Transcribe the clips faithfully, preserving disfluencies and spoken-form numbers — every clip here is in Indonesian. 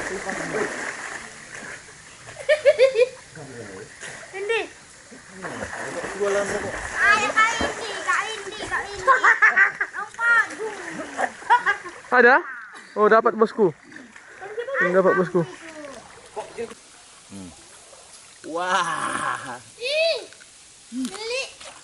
Hindi. Jualan mo kok. Ay, kak Indi, kak Indi, kak Indi. Nampak. Ada? Oh, dapat bosku. Yang dapat bosku. Hmm. Wah. Ih. Beli.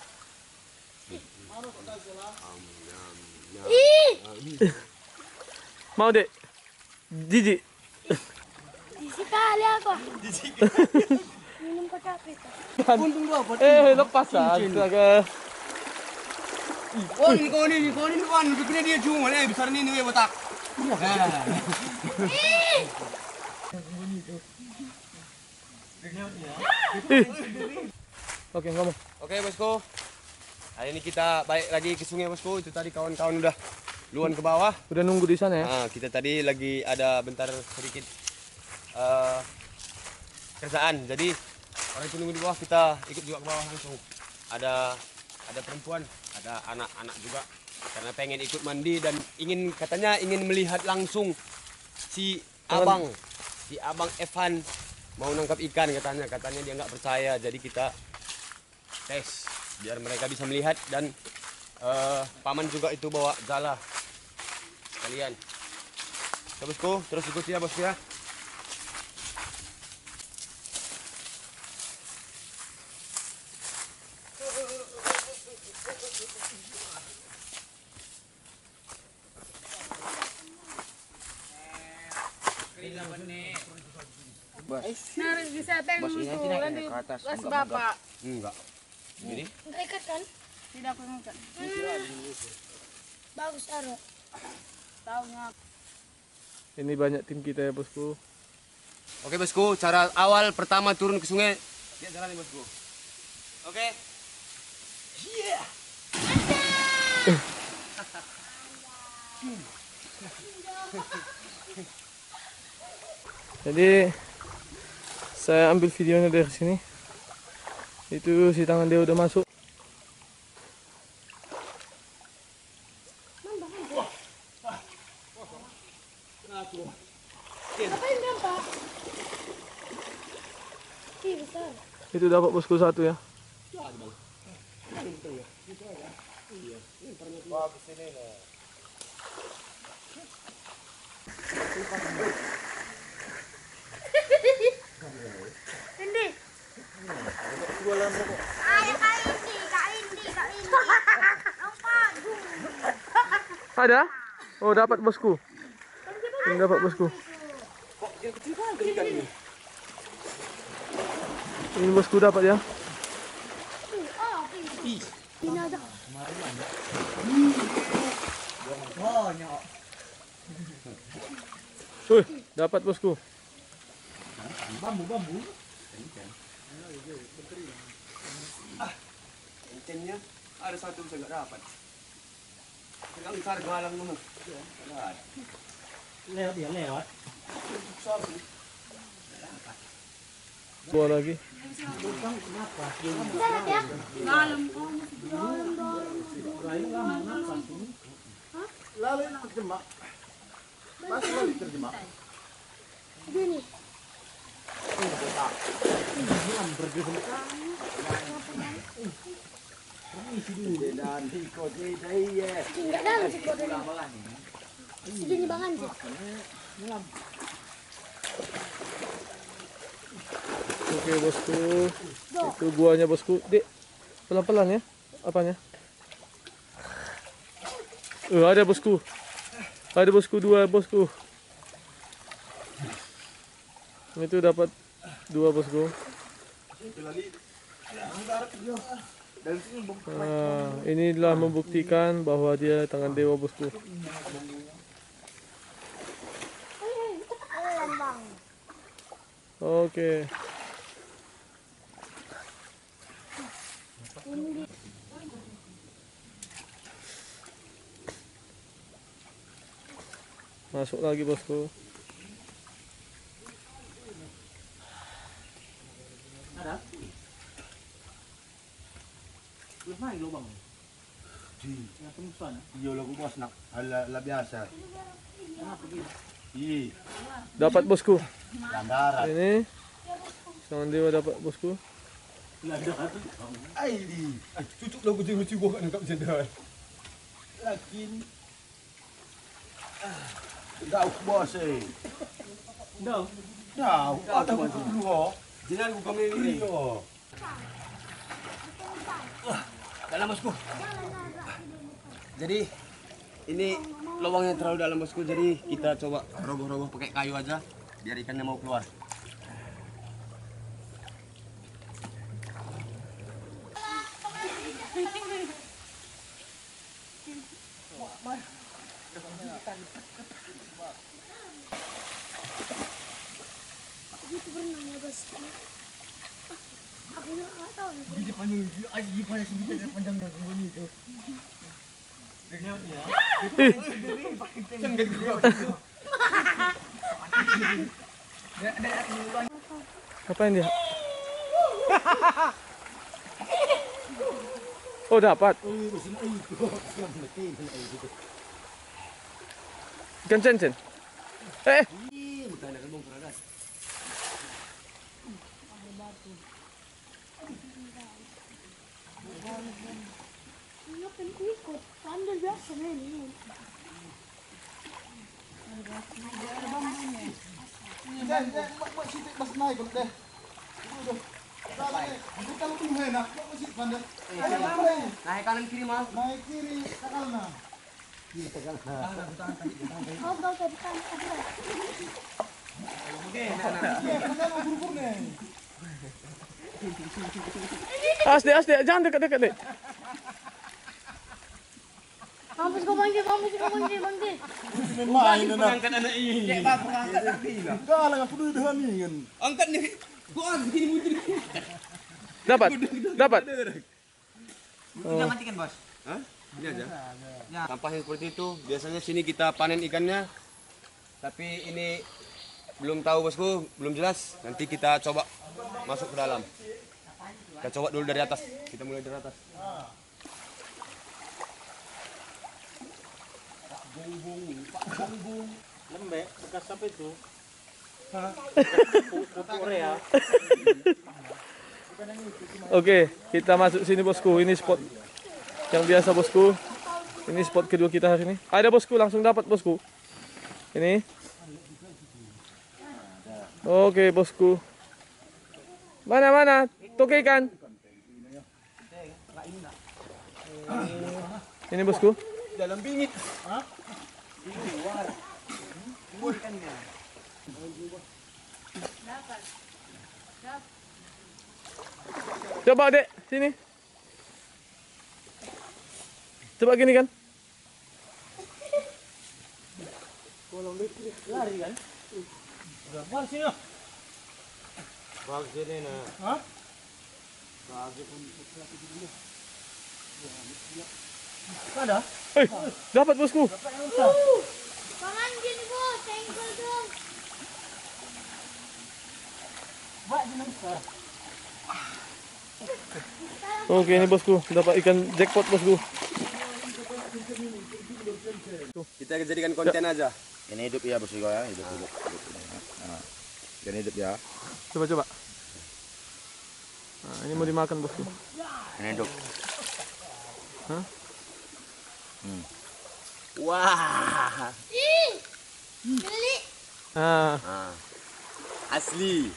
Ih. Mau dek? Jijik. Disikali aku. Minum kopi. Eh, lepas lah. Astaga. Oh, ini kau ini, kau ini kan, bikinnya dia cuma, eh besar ini nih botak. Oke, ngomong. Oke bosku, hari ini kita balik lagi ke sungai bosku. Itu tadi kawan-kawan udah luan ke bawah. Udah nunggu di sana ya? Nah, kita tadi lagi ada bentar sedikit uh, kerjaan. Jadi orang itu nunggu di bawah, kita ikut juga ke bawah langsung. Ada ada perempuan, ada anak-anak juga. Karena pengen ikut mandi dan ingin katanya ingin melihat langsung si abang, si abang Evan mau nangkap ikan katanya. Katanya dia nggak percaya, jadi kita tes biar mereka bisa melihat dan uh, paman juga itu bawa jala kalian. So, bosku, terus ikuti ya bosku ya. Narik bisa tengok tuh nanti pas bapak. Enggak. Ini? Enggak ikat kan? Tidak aku ikat. Bagus taruh. Tahu nggak? Ini banyak tim kita ya bosku. Oke bosku, cara awal pertama turun ke sungai dia jalan nih bosku. Oke. Iya. Jadi saya ambil videonya dari sini. Itu si tangan dia udah masuk. Ngapain dampak? Ih, besar. Itu dapat bosku satu ya. Hindi. Jualan mo kok. Ay, kak Indi, kak Indi, kak Indi. Nampak. Ada? Oh, dapat bosku. Yang dapat bosku. Kok yang kecil kan ikan ini? Ini bosku dapat ya. Oh, ini. Ini ada. Wih, dapat bosku. Bambu-bambu. Ikannya ada satu saya nggak dapat. Kita besar galang mana? Lewat dia lewat. Dua lagi. Bisa ya? Dalam. Lalu yang terjemah. Pas lalu terjemah. Gini. Dan ikutnya saya. Enggak dalam sih kok ini. Segini bangan sih. Oke bosku. Itu guanya bosku. Dek, pelan-pelan ya. Apanya? Eh, ada bosku. Ada bosku dua bosku. Itu dapat dua bosku. Nah, inilah membuktikan bahwa dia tangan dewa bosku. Oke. Masuk lagi bosku. Ada? Belum main lubang. Di, Yang tembus sana. iya lagu bos nak, ala la biasa. Kenapa gitu? Ih, Dapat bosku. gandaran. Ini. Sangan dewa dapat bosku. Ay, di. Ay, cucuk lah kucing-kucing gua kat nangkap jendal. Lakin. Daw bos eh. Dah. Daw, ada buku dulu. Jangan gua kami ini. Iya. Dalam bosku. Jadi ini lubangnya terlalu dalam bosku, jadi kita coba roboh-roboh pakai kayu aja biar ikannya mau keluar. Ngapain dia? Oh dapat. Ikan cen-cen. Eh, Ngapain ku ikut? Pandai biasa nih. Dan, dan, buat sitik mas naik kok deh. Bukan lu enak, kok masih pandai. Naik kanan kiri mas. Naik kiri, sakalna. Kau tahu tadi kan ada. Iya, kan ukur-ukur nih. asde asde, jangan dekat-dekat deh. Mampus kau bangkit, mampus kau bangkit, bangkit. Main na. Angkat anak ini. Ya, angkat tapi lah. Enggak lah, kudu dengan ni kan. Angkat nih. Gua begini muncul. Dapat, dapat. Kita matikan bos. Hah? Ini aja. Sampahnya seperti itu. Biasanya sini kita panen ikannya. Tapi ini belum tahu bosku, belum jelas. Nanti kita coba masuk ke dalam. Kita coba dulu dari atas. Kita mulai dari atas. Lembek, bekas apa itu? Korea. Oke, kita masuk sini bosku. Ini spot yang biasa bosku. Ini spot kedua kita hari ini. Ada bosku, langsung dapat bosku. Ini. Oke bosku. Mana mana? Toke ikan. Ini bosku. Dalam bingit. Coba dek, sini. Coba gini kan. Lari kan? Bal sini. Bal sini nah. Hah? Ada? Eh, dapat bosku. Pangan gini bos, tengkel dong. Oke, ini bosku, dapat ikan jackpot bosku. Kita jadikan konten aja. Ini hidup ya bos ya, hidup hidup. Nah, ini hidup ya. Coba coba. Nah, ini mau dimakan bosku. Ini hidup. Hah? Hmm. Wah, Ih, geli. Nah, ah, asli.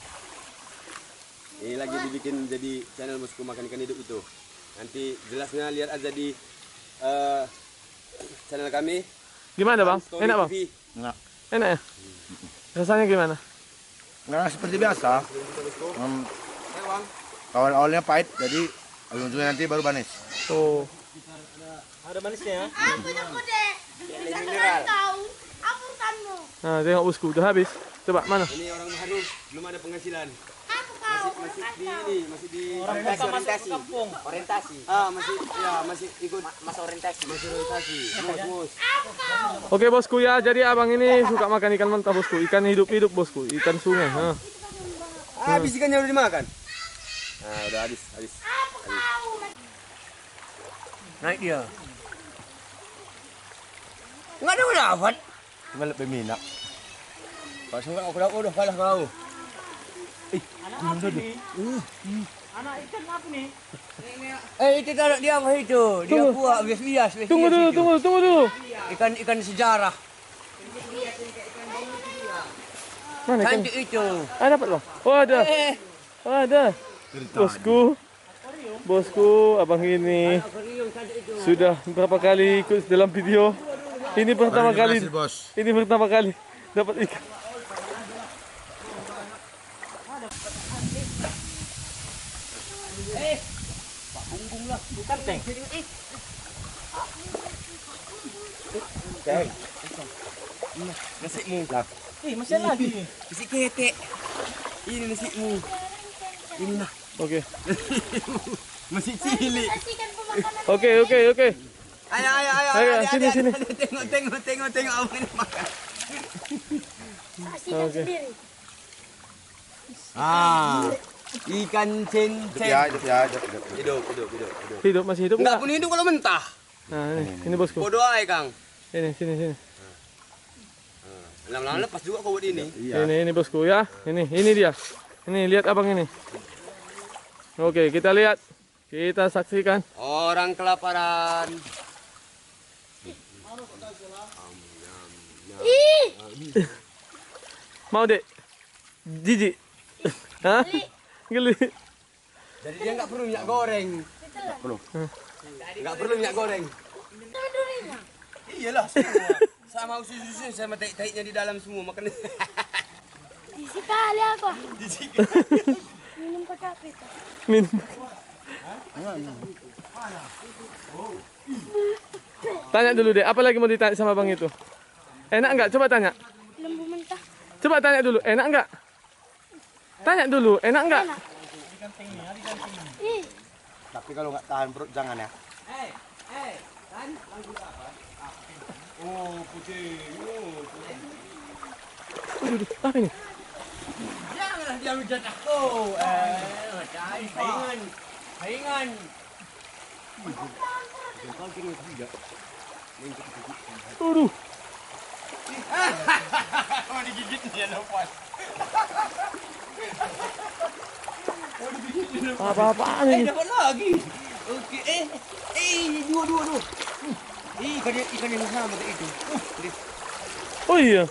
Ini lagi dibikin jadi channel bosku makan ikan hidup itu. Nanti jelasnya lihat aja di eh, channel kami. gimana bang? Story Enak bang? T V. Enggak. Enak ya? Rasanya gimana? Nah, seperti biasa. Um, Eh, Bang. awal-awalnya pahit, jadi ujung-ujungnya nanti baru manis. Oh, Aku udah kode. Satu tahun. Apa urusanmu? nah tengok bosku, udah habis. Coba mana? Ini orang baru, belum ada penghasilan. Aku kau. Masih di ini, masih di Orientasi, orientasi. Orientasi. Ah, masih ya, masih ikut Masa orientasi. masih orientasi. Mus, mus. Aku kau. Oke bosku ya, jadi abang ini suka makan ikan mentah bosku. Ikan hidup-hidup bosku, ikan sungai. Nah. Habis ikannya udah dimakan. Nah, udah habis, habis. Aku kau. Naik dia. Enggak ada dapat. Cuma lebih minat. Pak sungai aku dah udah kalah kau. Anak ikan apa nih? Eh, itu taruh dia apa itu? Dia Tunggu. buat bias-bias. Tunggu dulu, tunggu, tunggu dulu. Ikan ikan sejarah. Mana ikan? Cantik itu. Ah, dapat bang? Oh ada. Eh, Oh ada. Bosku. Bosku, abang ini sudah berapa kali ikut dalam video. Ini pertama kali. bos. Ini pertama kali dapat ikan. bukan tank. Nasimu lah. Eh, masih lagi. Nasi ketek. Ini nasimu. Ini nah. Oke. Masih cilik. Kasihkan pemakanan. Oke, oke, oke. Ayo ayo ayo. Ayo, adik, sini, adik, sini. adik. Tengok tengok tengok tengok abang ini makan. Kasihkan Oke. sendiri. Ah. Ikan cincin. Ya, hidup ya, hidup, hidup. Hidup hidup hidup hidup. Hidup masih hidup Enggak enggak? pun hidup kalau mentah. Nah, ini, ini bosku. Bodoh aja Kang. Ini, sini, sini. Lama-lama lepas juga kau buat ini. Iya. Ini, ini bosku ya. Ini, ini dia. Ini lihat abang ini. Oke, kita lihat. Kita saksikan. Orang kelaparan. Mau dek? Jijik. Hah? Geli. Jadi dia enggak perlu minyak goreng. Perlu. Enggak perlu minyak goreng. Teman durinya. Iyalah semua. Sama usus-usus sama taik-taiknya di dalam semua makan. Di sekali aku. Minum pakai apa itu? Minum. Tanya dulu deh, apa lagi mau ditanya sama bang itu? Enak enggak? Coba tanya. Lembu mentah. Coba tanya dulu, enak enggak? Tanya dulu, enak enggak? Enak. Ih, Tapi kalau nggak tahan perut jangan ya. Oh, putih. Oh, putih. Aduh, aduh, apa ini? Janganlah dia menjat aku. Eh, macam saingan. Saingan. Aduh, Oh, digigit dia lepas. apa-apaan Eh, ini? dapat lagi. Okey, eh. Eh, dua dua dua. Eh, ikan yang ikan yang sama tadi itu. Oh iya.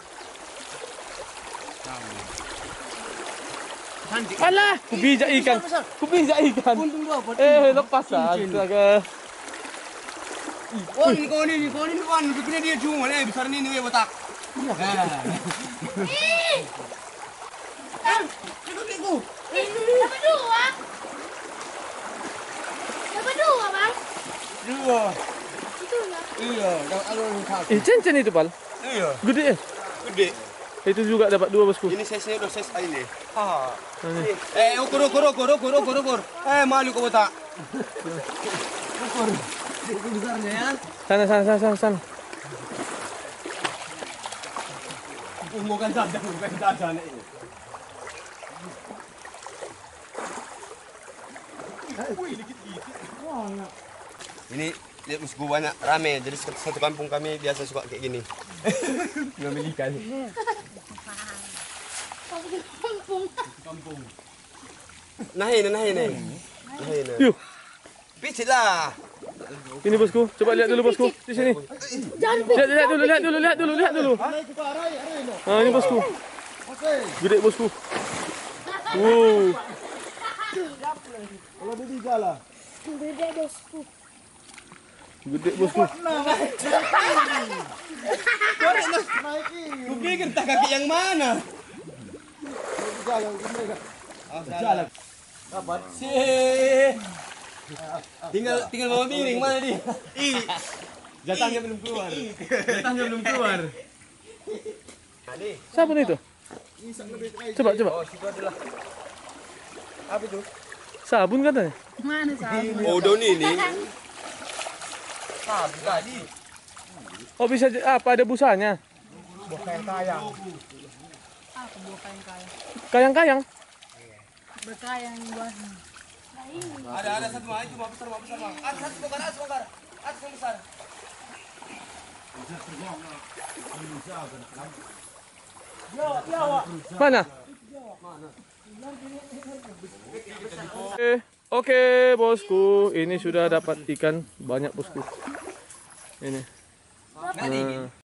Cantik. Alah, kubijak ikan. Kubijak ikan. Untung dua apa? Eh, lepas lah. Astaga. Oh, ini kau ni, kau ni kan. Bikin dia cuma eh besar ni ni botak. Ah, cukup itu. dapat dua. Dapat dua, Bang. Dua. Itu lah. Iya, dapat alur satu. Eh, cincin itu, Pal. Iya, Gede eh. gede. Itu juga dapat dua bosku. Ini size-nya udah size ini. Ha. Ini. Eh, ukur ukur ukur ukur ukur ukur. Eh, malu kau botak. Ukur. Ukur besarnya ya. Sana, sana, sana, sana, sana. Oh, bukan saja, bukan saja ini. Ini lihat musuhku banyak rame, jadi satu satu kampung kami biasa suka kayak gini. Ngambil ikan. Kampung. Nah ini, nah ini. Nah ini. Yuk, Picit lah. ini bosku. Coba lihat dulu bosku. Di sini. Jangan Lihat, lihat dulu, lihat dulu, lihat dulu, lihat dulu. Nah, ini bosku. Gede bosku. Wow. beda bosku. Gede bosku. Ku pikir tak kaki yang mana? Jalan. Dapat sih. Tinggal tinggal bawa miring mana dia? Ih. Jatahnya belum keluar. Jatahnya belum keluar. Siapa itu? Coba, coba. Oh, situ adalah apa itu? Sabun katanya. Mana sabun? Oh, daun ini. Sabun tadi. Oh, bisa j- apa ada busanya? Kayang-kayang. Apa buah kayang-kayang? Kayang-kayang. Berkayang buahnya. Ada ada satu mah itu mah besar mah besar mah. Ada satu bongkar, ada bongkar. Ada yang besar. Mana? Oke, oke bosku, ini sudah dapat ikan banyak bosku. Ini. Nah,